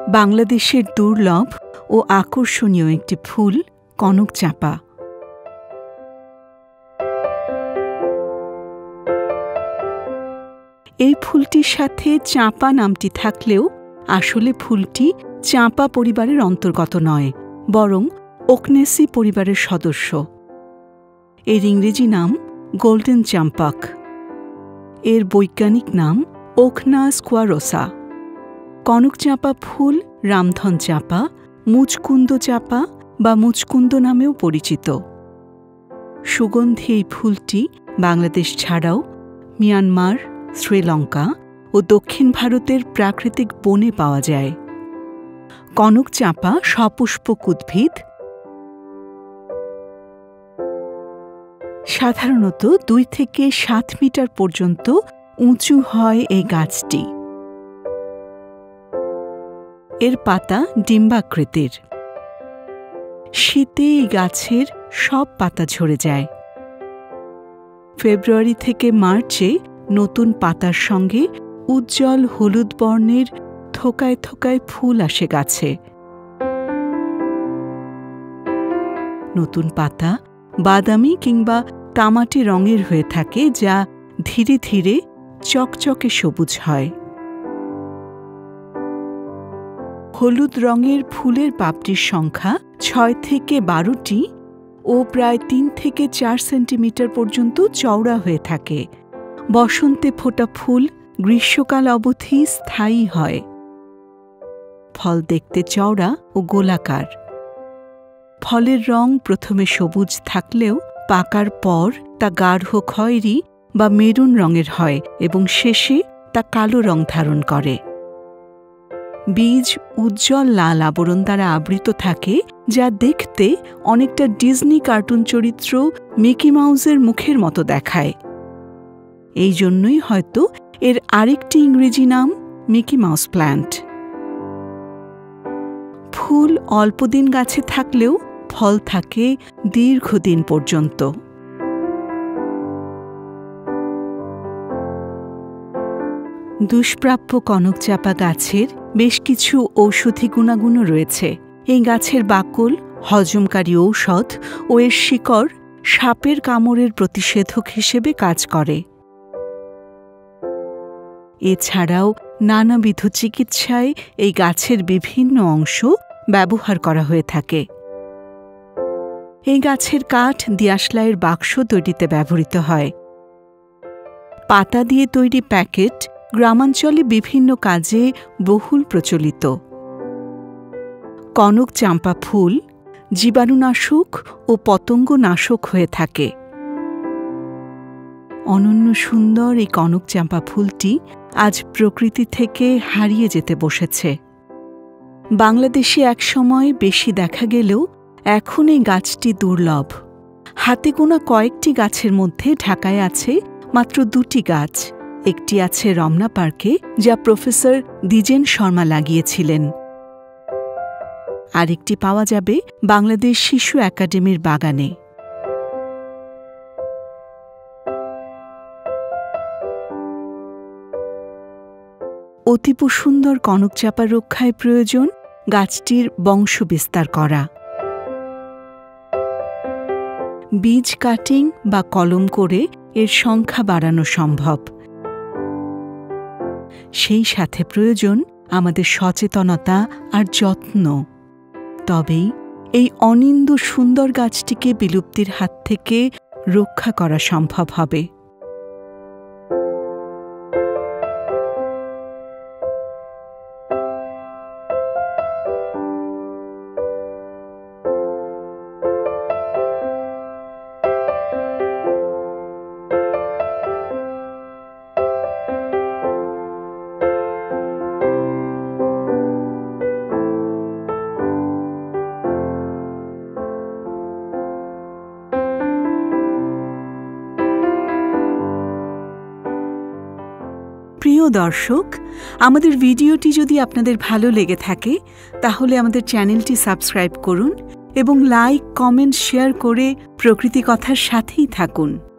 বাংলাদেশের দুর্লভ ও আকর্ষণীয় একটি ফুল কনক চাঁপা। এই ফুলটির সাথে চাঁপা নামটি থাকলেও আসলে ফুলটি চাঁপা পরিবারের অন্তর্গত নয়, বরং ওকনেসি পরিবারের সদস্য। এর ইংরেজি নাম গোল্ডেন চাম্পাক। এর বৈজ্ঞানিক নাম ওখনা স্কোয়ারোসা। কনক চাঁপা ফুল রামধন চাঁপা, মুচকুন্দ চাঁপা বা মুচকুন্দ নামেও পরিচিত। সুগন্ধি এই ফুলটি বাংলাদেশ ছাড়াও মিয়ানমার, শ্রীলঙ্কা ও দক্ষিণ ভারতের প্রাকৃতিক বনে পাওয়া যায়। কনক চাঁপা সপুষ্পক উদ্ভিদ। সাধারণত 2 থেকে 7 মিটার পর্যন্ত উঁচু হয় এই গাছটি। এর পাতা ডিম্বাকৃতির। শীতে এই গাছের সব পাতা ঝরে যায়। ফেব্রুয়ারি থেকে মার্চে নতুন পাতার সঙ্গে উজ্জ্বল হলুদ বর্ণের থোকায় থোকায় ফুল আসে গাছে। নতুন পাতা বাদামি কিংবা তামাটে রঙের হয়ে থাকে, যা ধীরে ধীরে চকচকে সবুজ হয়। হলুদ রঙের ফুলের পাপড়ির সংখ্যা 6 থেকে 12টি ও প্রায় 3 থেকে 4 সেন্টিমিটার পর্যন্ত চওড়া হয়ে থাকে। বসন্তে ফোটা ফুল গ্রীষ্মকাল অবধি স্থায়ী হয়। ফল দেখতে চওড়া ও গোলাকার। ফলের রং প্রথমে সবুজ থাকলেও পাকার পর তা গাঢ় খয়েরি বা মেরুন রঙের হয় এবং শেষে তা কালো রং ধারণ করে। বীজ উজ্জ্বল লাল আবরণ দ্বারা আবৃত থাকে, যা দেখতে অনেকটা ডিজনি কার্টুন চরিত্র মিকি মাউসের মুখের মতো দেখায়। এই জন্যই হয়তো এর আরেকটি ইংরেজি নাম মিকি মাউস প্ল্যান্ট। ফুল অল্পদিন গাছে থাকলেও ফল থাকে দীর্ঘদিন পর্যন্ত। দুষ্প্রাপ্য কনক চাঁপা গাছের বেশ কিছু ঔষধি গুণাগুণও রয়েছে। এই গাছের বাকল হজমকারী ঔষধ ও এর শিকড় সাপের কামড়ের প্রতিষেধক হিসেবে কাজ করে। এছাড়াও নানাবিধ চিকিৎসায় এই গাছের বিভিন্ন অংশ ব্যবহার করা হয়ে থাকে। এই গাছের কাঠ দিয়াশলাইয়ের বাক্স তৈরিতে ব্যবহৃত হয়। পাতা দিয়ে তৈরি প্যাকেট গ্রামাঞ্চলে বিভিন্ন কাজে বহুল প্রচলিত। কনক চাঁপা ফুল জীবাণুনাশক ও পতঙ্গনাশক হয়ে থাকে। অনন্য সুন্দর এই কনক চাঁপা ফুলটি আজ প্রকৃতি থেকে হারিয়ে যেতে বসেছে। বাংলাদেশে একসময় বেশি দেখা গেলেও এখন এই গাছটি দুর্লভ। হাতে গোনা কয়েকটি গাছের মধ্যে ঢাকায় আছে মাত্র 2টি গাছ। একটি আছে রমনা পার্কে, যা প্রফেসর দ্বিজেন শর্মা লাগিয়েছিলেন। আরেকটি পাওয়া যাবে বাংলাদেশ শিশু একাডেমির বাগানে। অতীব সুন্দর কনক চাঁপা রক্ষায় প্রয়োজন গাছটির বংশবিস্তার করা। বীজ কাটিং বা কলম করে এর সংখ্যা বাড়ানো সম্ভব। সেই সাথে প্রয়োজন আমাদের সচেতনতা আর যত্ন। তবেই এই অনিন্দ্য সুন্দর গাছটিকে বিলুপ্তির হাত থেকে রক্ষা করা সম্ভব হবে। প্রিয় দর্শক, আমাদের ভিডিওটি যদি আপনাদের ভালো লেগে থাকে তাহলে আমাদের চ্যানেলটি সাবস্ক্রাইব করুন এবং লাইক, কমেন্ট, শেয়ার করে প্রকৃতি কথার সাথেই থাকুন।